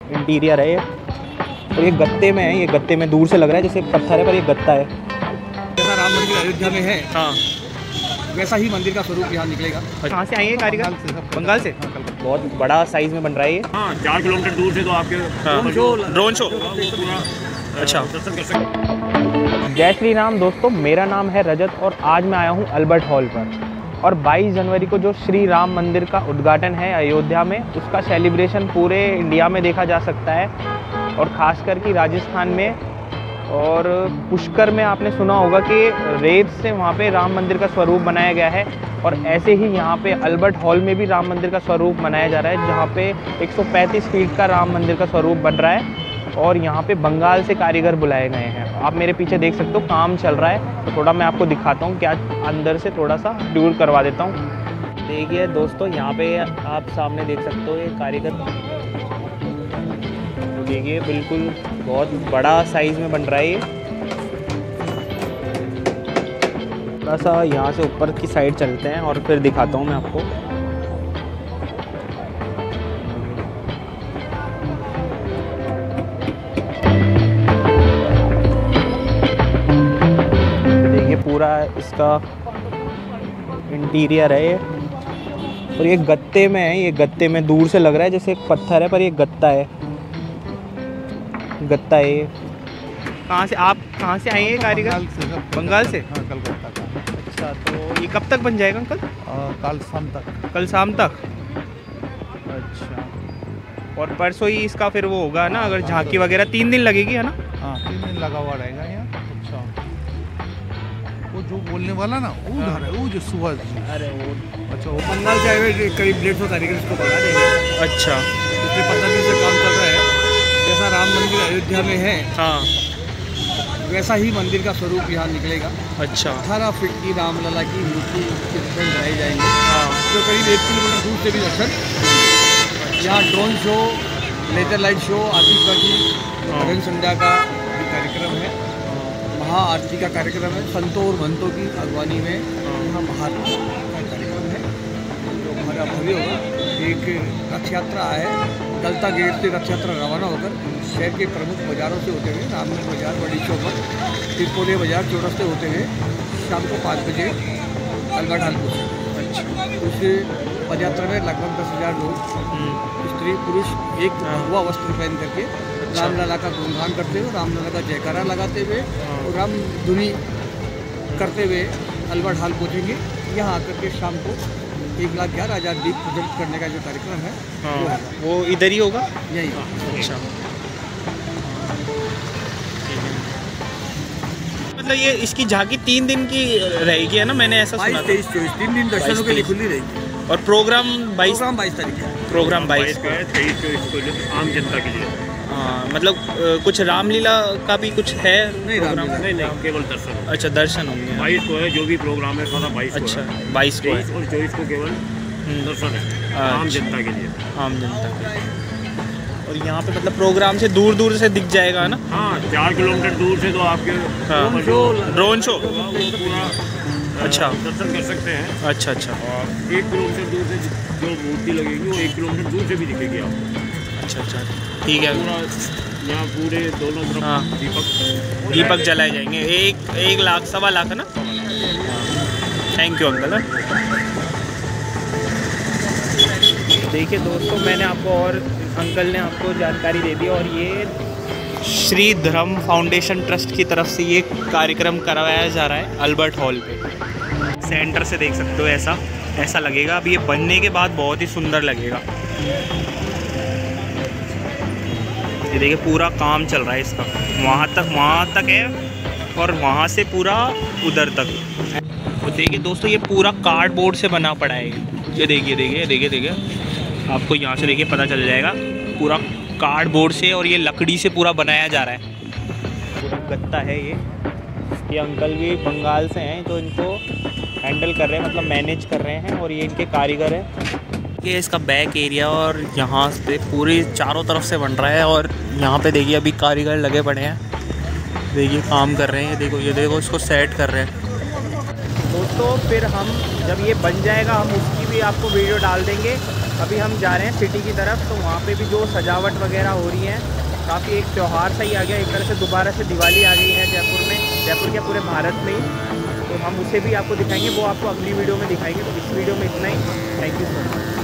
Interior है ये, और ये गत्ते में है। ये गत्ते में दूर से लग रहा है जैसे पत्थर है, पर ये गत्ता है। जैसा राम मंदिर अयोध्या में है, हाँ, वैसा ही मंदिर का स्वरूप यहाँ निकलेगा। कहाँ से आएंगे कारीगर? बंगाल से। बहुत बड़ा साइज में बन रहा है ये। हाँ, 4 किलोमीटर दूर से तो आपके ड्रोन शो। अच्छा, जय श्री राम दोस्तों, मेरा नाम है रजत और आज मैं आया हूँ अल्बर्ट हॉल पर। और 22 जनवरी को जो श्री राम मंदिर का उद्घाटन है अयोध्या में, उसका सेलिब्रेशन पूरे इंडिया में देखा जा सकता है, और ख़ासकर कि राजस्थान में और पुष्कर में आपने सुना होगा कि रेत से वहाँ पे राम मंदिर का स्वरूप बनाया गया है। और ऐसे ही यहाँ पे अल्बर्ट हॉल में भी राम मंदिर का स्वरूप बनाया जा रहा है, जहाँ पे 135 फीट का राम मंदिर का स्वरूप बन रहा है। और यहाँ पे बंगाल से कारीगर बुलाए गए हैं। आप मेरे पीछे देख सकते हो काम चल रहा है, तो थोड़ा मैं आपको दिखाता हूँ, क्या अंदर से थोड़ा सा टूर करवा देता हूँ। देखिए दोस्तों, यहाँ पे आप सामने देख सकते हो ये कारीगर, देखिए बिल्कुल बहुत बड़ा साइज़ में बन रहा है ये। थोड़ा सा यहाँ से ऊपर की साइड चलते हैं और फिर दिखाता हूँ मैं आपको। देखिए पूरा इसका इंटीरियर है ये, और ये गत्ते में है। ये गत्ते में दूर से लग रहा है जैसे पत्थर है, पर ये गत्ता है। गत्ता है ये। आप कहाँ से आए हैं कारीगर? बंगाल से। हाँ, कलकत्ता का। अच्छा, तो ये कब तक बन जाएगा अंकल? कल शाम तक। कल शाम तक। अच्छा, और परसों ही इसका फिर वो होगा ना, अगर झांकी वगैरह 3 दिन लगेगी, है ना? हाँ, 3 दिन लगा हुआ रहेगा यहाँ। अच्छा, वो जो बोलने वाला ना, वो उधर है, वो जो सुबह। अरे वो अच्छा, वो बंगाल से आए हुए करीब 150 कारीगर इसको बना देंगे। अच्छा, पिछले 15 दिन से काम चल रहा है। जैसा राम मंदिर अयोध्या में है, हाँ, वैसा ही मंदिर का स्वरूप यहाँ निकलेगा। अच्छा, 18 फीट की रामलला की मूर्ति के दर्शन कराए जाएंगे, हाँ, जो करीब 1 किलोमीटर दूर से भी दर्शन। यहाँ drone show, laser light show, आतिशबाजी, भजन संध्या का भी कार्यक्रम है, महाआरती का कार्यक्रम है, संतों और महंतों की अगवानी में यहाँ महाआरती का कार्यक्रम है, जो हमारा भव्य होगा। एक रथ यात्रा है, गलता गेट से रथ यात्रा रवाना होकर शहर के प्रमुख बाज़ारों से होते हुए रामनगर बाज़ार, बड़ी चौक, तिरपोले बाज़ार, चौरस्ते होते हुए शाम को 5 बजे अल्बर्ट हॉल पहुँचे। अच्छा, उस पद यात्रा में लगभग 10,000 लोग, स्त्री पुरुष एक भगवा वस्त्र पहन करके रामलला का गुणगान करते हुए, रामलला का जयकारा लगाते हुए और राम धुनी करते हुए अल्बर्ट हॉल पहुँचेंगे। यहाँ आकर के शाम को 1,11,000 दीप प्रज्वलित करने का जो कार्यक्रम है, हाँ, वो इधर ही होगा, यही। अच्छा, मतलब ये इसकी झांकी 3 दिन की रहेगी, है ना? मैंने ऐसा सुना। 22, 23, 24 3 दिन दर्शनों के लिए खुली रहेगी। और प्रोग्राम 22 तारीख है। प्रोग्राम 22 को है, 23, 24 को आम जनता के लिए। हाँ, मतलब कुछ रामलीला का भी कुछ है? नहीं, प्रोग्राम नहीं, केवल दर्शन। अच्छा, दर्शन होंगे। 22 को है जो भी प्रोग्राम है, सारा 22 को। अच्छा, 22 को है। 23 और 24 को केवल दर्शन है, आम जनता के लिए। आम जनता के लिए। और यहाँ पे मतलब प्रोग्राम से दूर दूर से दिख जाएगा, है ना? हाँ, 4 किलोमीटर दूर से तो आपके ड्रोन शो पूरा अच्छा दर्शन कर सकते हैं। अच्छा, अच्छा, और 1 किलोमीटर दूर से जो मूर्ति लगेगी वो 1 किलोमीटर दूर से भी दिखेगी आपको। अच्छा, अच्छा, ठीक है। पूरा यहाँ पूरे दोनों तरफ हाँ, दीपक जलाए जाएंगे। 1 लाख, 1.25 लाख, है ना? Thank you uncle. देखिए दोस्तों, मैंने आपको और अंकल ने आपको जानकारी दे दी, और ये श्री धर्म फाउंडेशन ट्रस्ट की तरफ से ये कार्यक्रम करवाया जा रहा है अल्बर्ट हॉल पे। सेंटर से देख सकते हो, ऐसा लगेगा। अब ये बनने के बाद बहुत ही सुंदर लगेगा। ये देखिए पूरा काम चल रहा है इसका, वहाँ तक है, और वहाँ से पूरा उधर तक। तो देखिए दोस्तों, ये पूरा कार्डबोर्ड से बना पड़ा है। ये देखिए, आपको यहाँ से देखिए पता चल जाएगा, पूरा कार्डबोर्ड से और ये लकड़ी से पूरा बनाया जा रहा है। पूरा गत्ता है ये अंकल भी बंगाल से हैं, तो इनको हैंडल कर रहे हैं, मतलब मैनेज कर रहे हैं, और ये इनके कारीगर हैं। ये इसका बैक एरिया, और यहाँ पे पूरी चारों तरफ से बन रहा है, और यहाँ पे देखिए अभी कारीगर लगे पड़े हैं, देखिए काम कर रहे हैं। ये देखो इसको सेट कर रहे हैं। दोस्तों फिर हम जब ये बन जाएगा, हम उसकी भी आपको वीडियो डाल देंगे। अभी हम जा रहे हैं सिटी की तरफ, तो वहाँ पे भी जो सजावट वगैरह हो रही है, काफ़ी एक त्यौहार सा ही आ गया, एक तरह से दोबारा से दिवाली आ गई है जयपुर में, जयपुर के पूरे भारत में ही। तो हम उसे भी आपको दिखाएंगे, वो आपको अगली वीडियो में दिखाएंगे। तो इस वीडियो में इतना ही। Thank you so much.